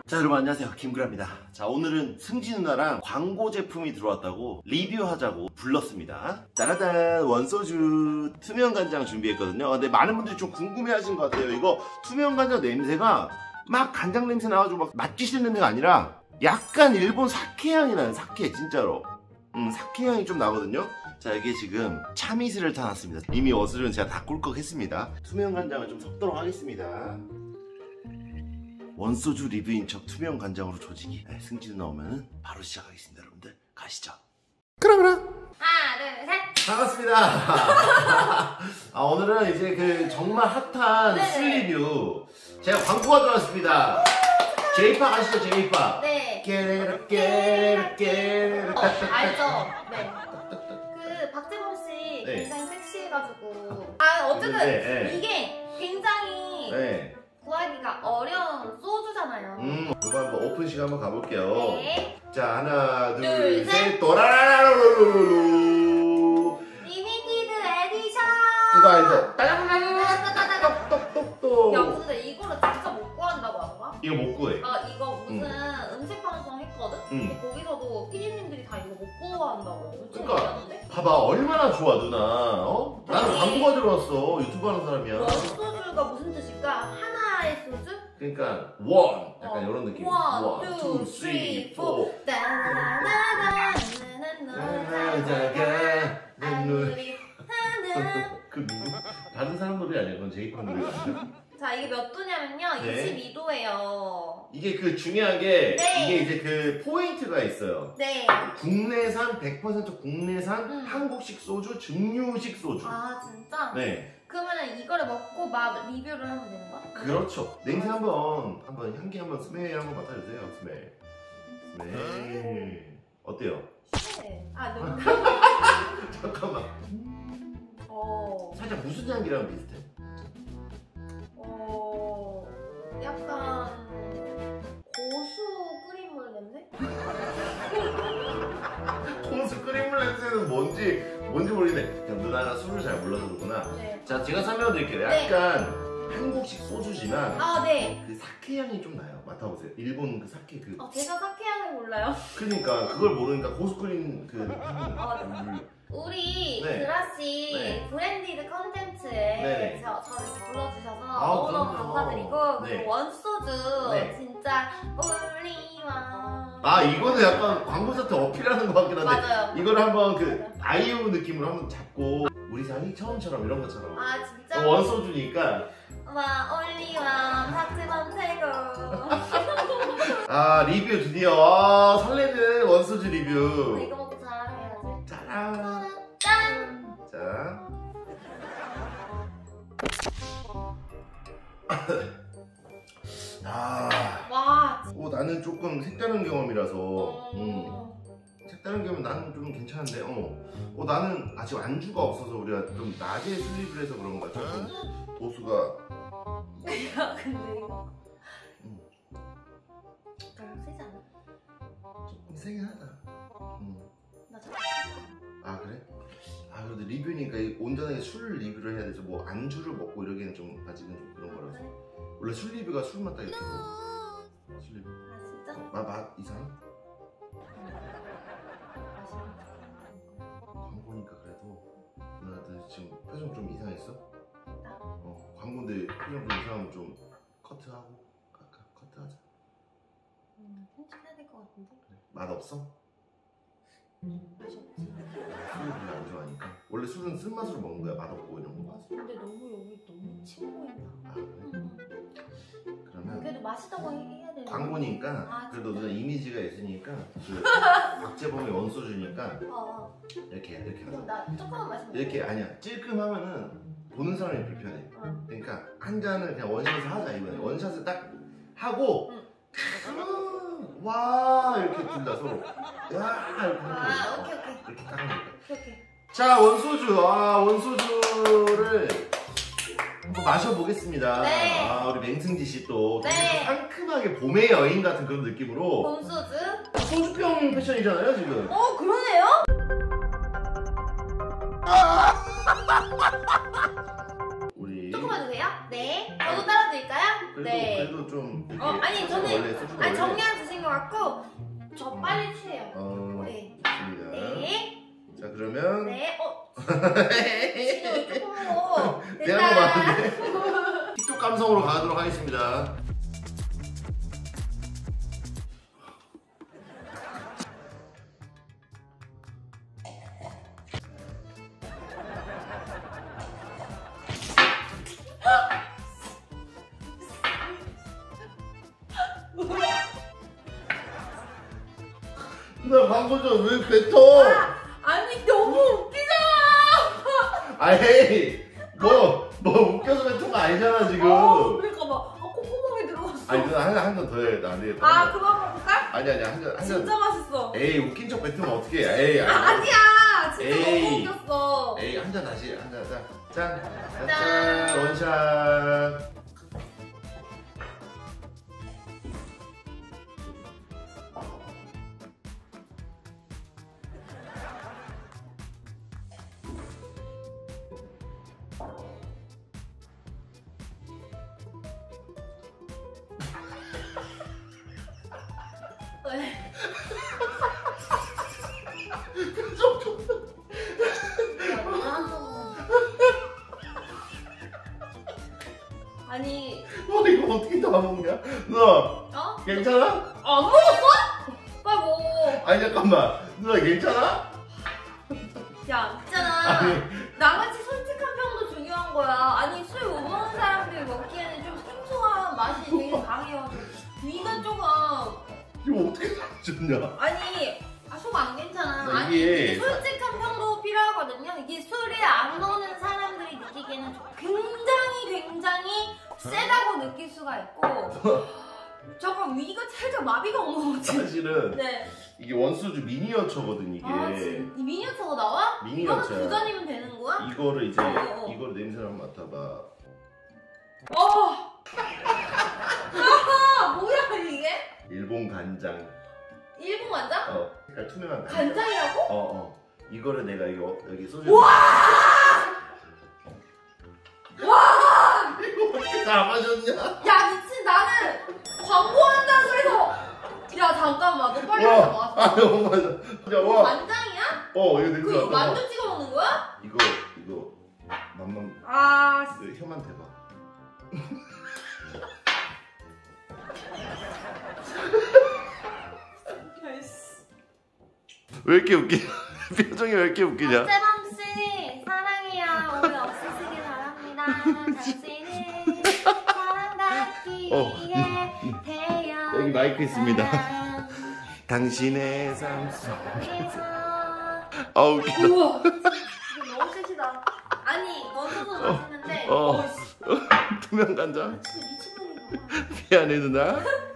자, 여러분 안녕하세요, 김구라입니다. 자, 오늘은 승지 누나랑 광고 제품이 들어왔다고 리뷰하자고 불렀습니다. 짜라단, 원소주 투명 간장 준비했거든요. 근데 많은 분들이 좀 궁금해하신 것 같아요. 이거 투명 간장 냄새가 막 간장 냄새 나가지고 막 맡기시는 냄새가 아니라 약간 일본 사케 향이 나요. 사케, 진짜로. 사케 향이 좀 나거든요. 자, 이게 지금 참이슬을 타놨습니다. 이미 어슬은 제가 다 꿀꺽했습니다. 투명 간장을 좀 섞도록 하겠습니다. 원소주 리뷰인 척 투명 간장으로 조지기. 승지 누나 오면은 바로 시작하겠습니다. 여러분들 가시죠. 그럼 하나, 둘, 셋. 반갑습니다. 오늘은 이제 그 정말 핫한 술 리뷰. 제가 광고가 들어왔습니다. 제이팝 아시죠? 제이팝. 네. 깨르르 알죠? 네. 그 박재범 씨 네. 굉장히 섹시해가지고. 어쨌든 네. 이게 굉장히 네. 구하기가 어려운 소주잖아요. 이거 한번 오픈 시간 한번 가볼게요. 네. 자, 하나, 둘, 둘, 셋. 셋, 도라라라루루루. 리미티드 에디션. 이거 알죠? 똑똑똑똑. 야, 근데 이거를 진짜 못 구한다고 하더라? 이거 못 구해. 이거 무슨 음식 방송 했거든? 근데 거기서도 피디님들이 다 이거 못 구한다고 엄청 그러니까. 얘기하는데? 봐봐, 얼마나 좋아 누나. 나는 네. 광고가 들어왔어. 유튜브 하는 사람이야. 원소주가 무슨 뜻일까? 하나의 소주? 그러니까 원 약간 이런 느낌. 원, 투, 쓰리, 포. 그 누구? 다른 사람 노래 아니야? 그건 제이팝 노래가 아니야? 자, 이게 몇 도냐면요. 네. 22도예요. 이게 그 중요한 게 네. 이게 이제 그 포인트가 있어요. 네. 국내산 100% 국내산 한국식 소주, 증류식 소주. 아, 진짜? 네. 그러면은 이거를 먹고 막 리뷰를 하면 되는 거야? 그렇죠. 냄새 한번 향기 한번 스멜 한번 맡아주세요. 스멜. 어때요? 네. 너무. 잠깐만. 살짝 무슨 향기랑 비슷해? 약간 고수 끓인 물 냄새? 고수 끓인 물 냄새는 뭔지 모르겠네. 그냥 누나가 술을 잘 몰라서 그렇구나. 네. 자, 제가 설명드릴게요. 네. 약간 한국식 소주지만 네. 그 사케 향이 좀 나요. 맡아보세요. 일본 그 사케 그. 제가 사케 향을 몰라요. 그러니까 그걸 모르니까 고수 끓인 그 물. 우리 네. 드라씨 네. 브랜디드 컨텐츠에 네. 저를 이렇게 불러주셔서 그럼요. 너무너무 감사드리고 네. 그리고 원소주 네. 진짜 올리와 이거는 약간 광고 사태 어필하는 것 같긴 한데. 맞아요. 이거를 한번 그 아이유 느낌으로 한번 잡고 우리 사이 처음처럼 이런 것처럼. 진짜 원소주니까. 와 올리와 박재범 최고. 리뷰 드디어. 설레는 원소주 리뷰. 이거 먹고 자랑해야지. 짜란. 짠. 자. 와. 나는 조금 색다른 경험이라서. 색다른 경험 나는 좀 괜찮은데. 나는 아직 안주가 없어서 우리가 좀 낮에 술립을 해서 그런 것 같아. 좀 도수가. 야, 근데 이거 너무 세지 않아? 조금 세긴 하다. 나 잘. 그래? 그래도 리뷰니까 온전하게 술 리뷰를 해야 돼서 뭐 안주를 먹고 이러기에는 좀 아직은 좀 그런 거라서. 원래 술 리뷰가 술 맛 따겠다고. 술 리뷰. 진짜? 맛 이상? 광고니까 그래도 누나들 지금 표정 좀 이상했어? 광고인데 표정 좀 이상하면 좀 커트하고 커트하자. 편집해야 될 것 같은데? 그래. 맛 없어? 맛이 없지. 술을 별로 안 좋아하니까. 원래 술은 쓴맛으로 먹는 거야. 맛없고 이런 거. 근데 너무 여기 너무 침 보인다. 그래? 그러면 그래도 맛있다고 해야 되는 광고니까 그래도 누나 이미지가 있으니까 그 박재범의 원소주니까 이렇게 그럼 하자. 나 조금만 마시면 이렇게 아니야. 찔끔하면은 보는 사람이 불편해. 그러니까 한 잔을 그냥 원샷을 하자 이번에. 원샷을 딱 하고 와 이렇게 둘다 서로 야 이렇게 하는 거야. 오케이. 이렇게 딱 하는 거야. 오케이. 자, 원소주. 원소주를 한번 마셔보겠습니다. 네. 우리 맹승지 씨 또 네. 상큼하게 봄의 여인 같은 그런 느낌으로. 봄소주? 소주병 패션이잖아요 지금. 그러네요? 우리 조금만 주세요. 네. 저도 따라 도와드릴까요? 그래도 좀 아니 원래 저는 소주가 아니 원래- 정리해 주신 것 같고 저 빨리 취해요. 네. 좋습니다. 네. 자 그러면 네. 지금 조금 내가 너무 많은데 틱톡 감성으로 가도록 하겠습니다. 나 광고 좀 왜 뱉어? 아니 너무 웃기잖아. 아이 뭐 웃겨서 뱉은 거 아니잖아 지금. 그러니까 막 콧구멍에 들어갔어. 아니 누나 한잔 더 해야 돼. 안 되겠다. 그만 먹을까? 아니 한잔 진짜 맛있어. 에이 웃긴 척 뱉으면 어떡해. 에이 아니야. 진짜 에이. 너무 웃겼어. 에이 한 잔 다시 한잔 짠 짠. 원샷. 네. 아니 이거 어떻게 다 먹냐? 누나 어? 괜찮아? 안 먹었어? 빨리 먹어. 아니 잠깐만 누나 괜찮아? 야 있잖아. 아니 나같이 솔직한 평도 중요한 거야. 아니 술 못 먹는 사람들이 먹기에는 좀 생소한 맛이 되게 강해요. 위가 조금 이거 어떻게 다 줬냐? 아니 속 안 괜찮아. 나 아니 이게 이게 솔직한 평도 필요하거든요. 이게 술에 안 먹는 사람들이 느끼기에는 굉장히 세다고 느낄 수가 있고 잠깐 위가 살짝 마비가 온 것 같아. 사실은 네. 이게 원소주 미니어처거든 이게. 이 미니어처가 나와? 미니어처야. 이거는 두 잔이면 되는 거야? 이거를 이제 어. 이거를 냄새를 한번 맡아봐. 뭐야 이게? 일본 간장. 일본 간장? 색깔 투명한 간장. 간장이라고? 이거를 내가 여기 소주. 와! 이거 어떻게 다 마셨냐? 야 미친 나는 광고한다고 해서 야 잠깐만 너 빨리 와서 마셔. 너무 맞아. 야 이거 와. 간장이야? 이거 냄새 그 맡아봐. 만두 찍어 먹는 거야? 이거 맛만 혀만 대봐. 왜 이렇게 웃기냐? 표정이 왜 이렇게 웃기냐? 세범씨 사랑해요. 오해 없으시길 바랍니다. 당신은 사랑받기에 태어난 여기 마이크 있습니다. 사람. 당신의 삶 속. 그래서 웃기다. 우와 이거 너무 셋이다. 아니 원소도 맛있는데 투명 간장. 진짜 미친놈이구나. 미안해 누나.